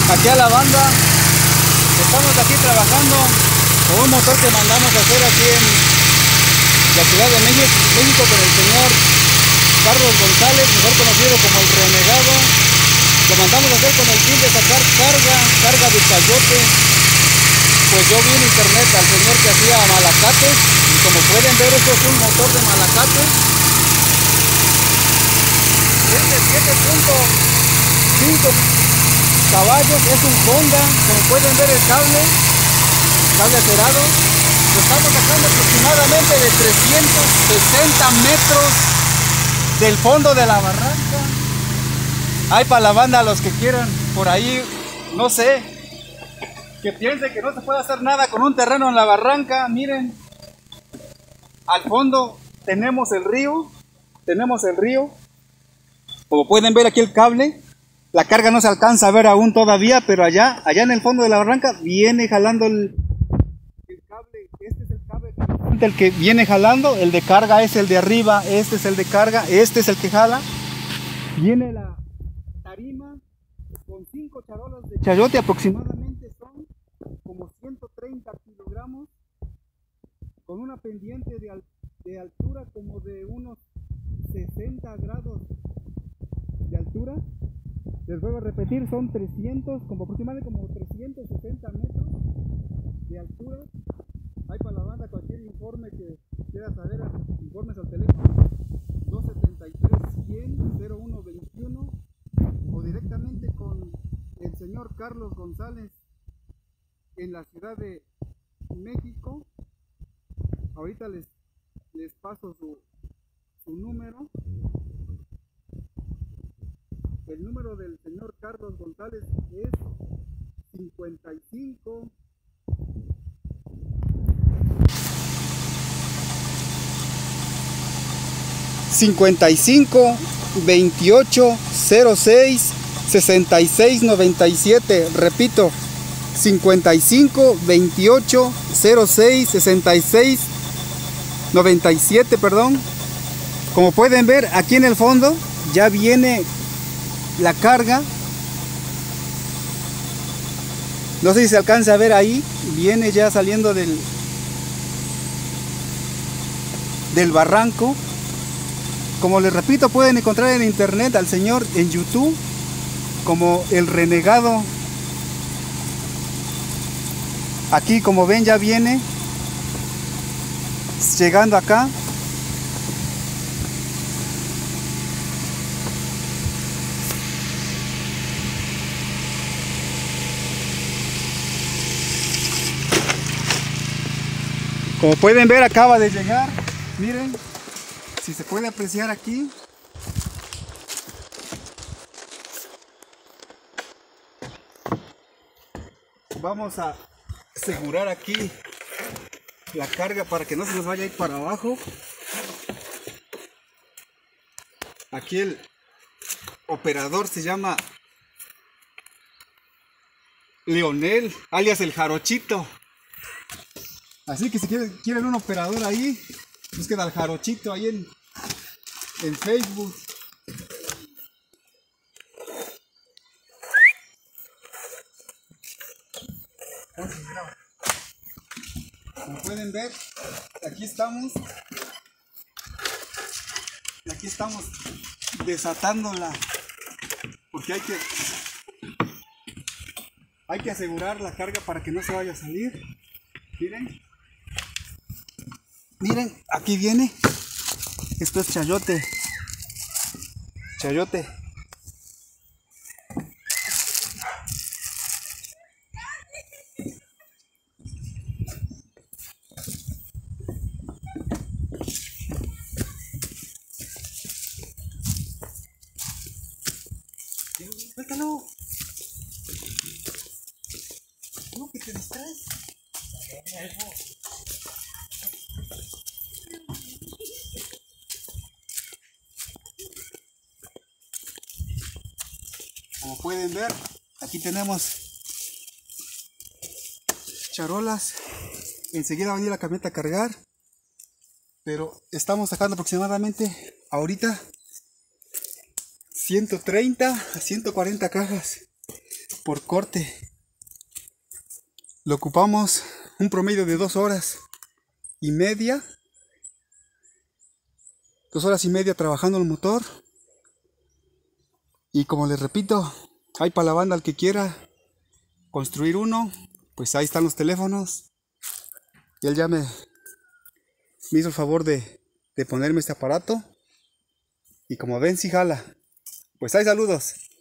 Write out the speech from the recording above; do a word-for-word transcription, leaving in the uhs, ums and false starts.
aquí a la banda. Estamos aquí trabajando con un motor que mandamos a hacer aquí en la Ciudad de México, México con el señor Carlos González, mejor conocido como el Renegado. Lo mandamos a hacer con el fin de sacar carga, carga de chayote. Pues yo vi en internet al señor que hacía malacates, y como pueden ver, esto es un motor de malacates. Es de siete punto cinco caballos, es un Honda. Como pueden ver, el cable, cable acerado, lo estamos sacando aproximadamente de trescientos sesenta metros del fondo de la barranca. Hay para la banda, los que quieran por ahí, no sé, que piense que no se puede hacer nada con un terreno en la barranca. Miren, al fondo tenemos el río, tenemos el río. Como pueden ver aquí el cable, la carga no se alcanza a ver aún todavía, pero allá, allá en el fondo de la barranca viene jalando el, el cable. Este es el cable el que viene jalando, el de carga es el de arriba, este es el de carga, este es el que jala. Viene la tarima con cinco charolas de chayote, aproximadamente son como ciento treinta kilogramos, con una pendiente de, al, de altura como de unos sesenta grados de altura. Les vuelvo a repetir, son trescientos, como aproximadamente como trescientos sesenta metros de altura. Hay para la banda cualquier informe que quiera saber, informes al teléfono dos setenta y tres cien cero uno veintiuno o directamente con el señor Carlos González en la Ciudad de México. Ahorita les, les paso su, su número. El número del señor Carlos González es cincuenta y cinco cincuenta y cinco veintiocho cero seis sesenta y seis noventa y siete. Repito, cincuenta y cinco veintiocho cero seis sesenta y seis noventa y siete, perdón. Como pueden ver, aquí en el fondo ya viene la carga. No sé si se alcanza a ver ahí, viene ya saliendo del del barranco. Como les repito, pueden encontrar en internet al señor en YouTube como el Renegado. Aquí, como ven, ya viene llegando acá. Como pueden ver, acaba de llegar. Miren, si se puede apreciar aquí. Vamos a asegurar aquí la carga para que no se nos vaya a ir para abajo. Aquí el operador se llama Leonel, alias el Jarochito. Así que si quieren, quieren un operador ahí, busquen al Jarochito ahí en, en Facebook. Como pueden ver, aquí estamos. Aquí estamos desatándola, porque hay que hay que asegurar la carga para que no se vaya a salir. Miren. Miren, aquí viene. Esto es chayote. Chayote. Suéltalo. No, que te distraes. Como pueden ver, aquí tenemos charolas. Enseguida va a venir la camioneta a cargar, pero estamos sacando aproximadamente ahorita ciento treinta a ciento cuarenta cajas. por corte. Lo ocupamos un promedio de dos horas y media. Dos horas y media trabajando el motor. Y como les repito, hay para la banda al que quiera construir uno, pues ahí están los teléfonos. Y él ya me, me hizo el favor de, de ponerme este aparato. Y como ven, sí jala. Pues hay saludos.